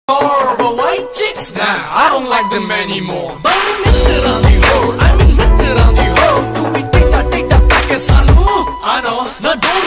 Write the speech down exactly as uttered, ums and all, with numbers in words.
But white chicks, nah, I don't like them anymore. But we missed it on the road, I mean missed it on the road. Do we take that, take that back as I know, I know. Now don't